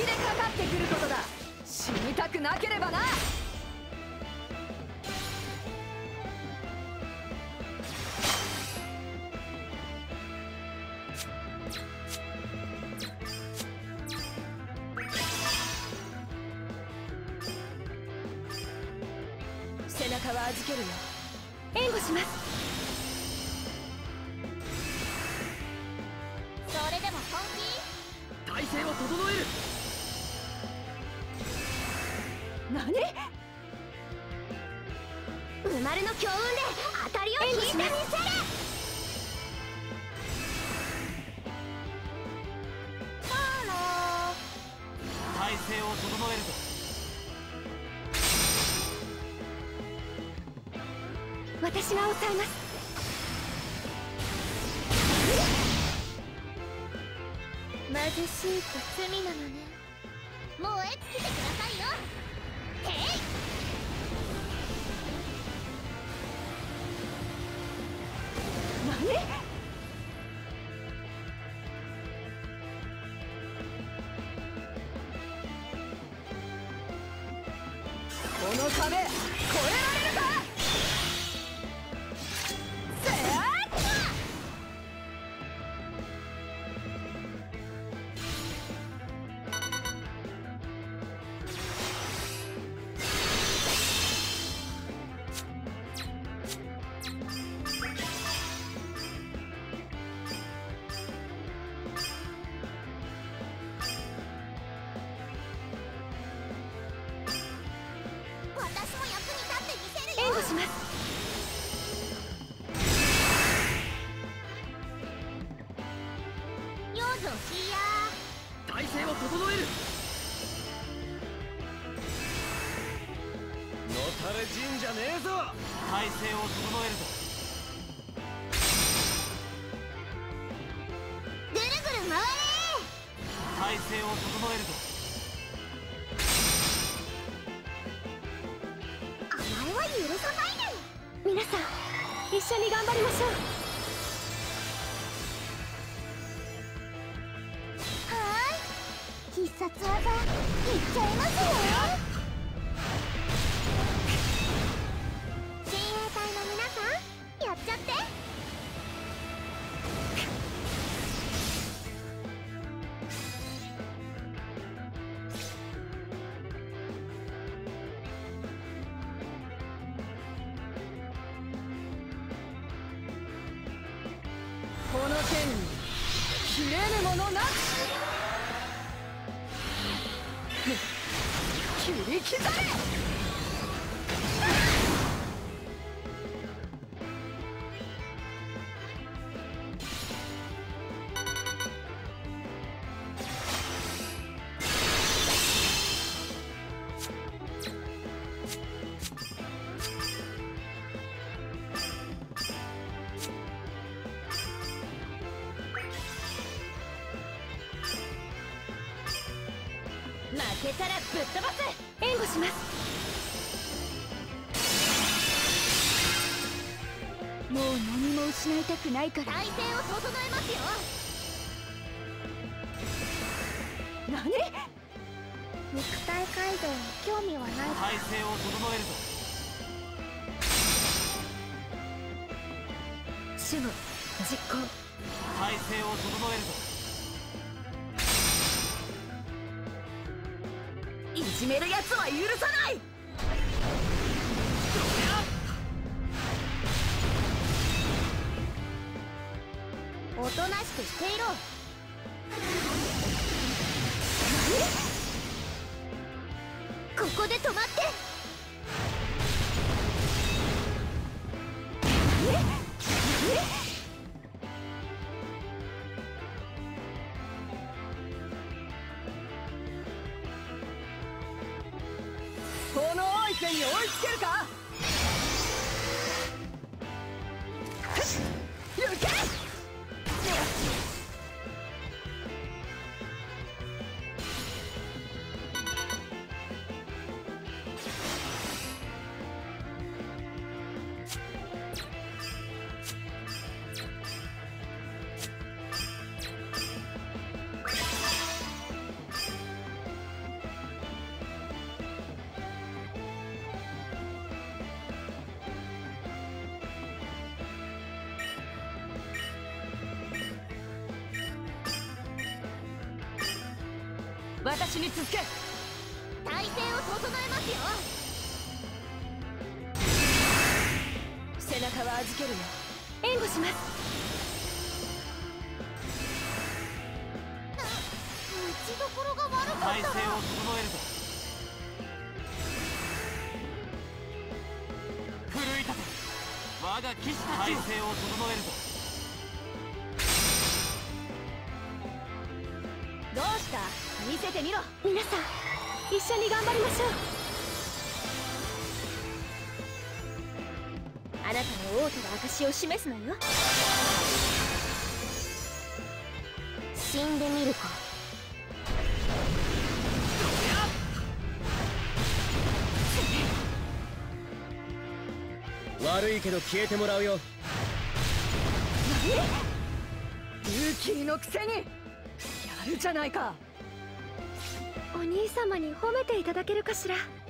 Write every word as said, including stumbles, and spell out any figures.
気でかかってくることだ。死にたくなければな。背中は預けるよ。援護します。 それでも本気？ 体勢を整える。 何？ うまるの強運で当たりを引いてみせる。 体勢を整えると。 私が抑えます。貧しいと罪なのね。燃え尽きてくださいよ。てい！ 何？この壁越えられるか？援護します。 養生しや。 体勢を整える。のたれ死んじゃねえぞ。体勢を整えると。 ぐるぐる回れ。 体勢を整えると。 許さないで。 皆さん一緒に頑張りましょう。 はーい、必殺技いっちゃいますよ。親衛隊の皆さんやっちゃって。 この剣に切れぬものなし。切り刻め。負けたらぶっ飛ばす。援護します。もう何も失いたくないから。 体勢を整えますよ。 何？ 肉体改造に興味はない。 体勢を整えると。 守護実行。 体勢を整えると。 いじめるやつは許さない。 おとなしくしていろ。ここで止まって。 この王位戦に追いつけるか。行け。 私に続け。 体勢を整えますよ。 背中は預けるよ。援護します。 打ちどころが悪かった。 体勢を整えるぞ。奮い立て我が騎士たち。体勢を整えるぞ。 どうした？見せてみろ。皆さん一緒に頑張りましょう。あなたの王との証を示すのよ。 死んでみるか。 悪いけど消えてもらうよ。 ルーキーのくせにやるじゃないか。 お兄様に褒めていただけるかしら。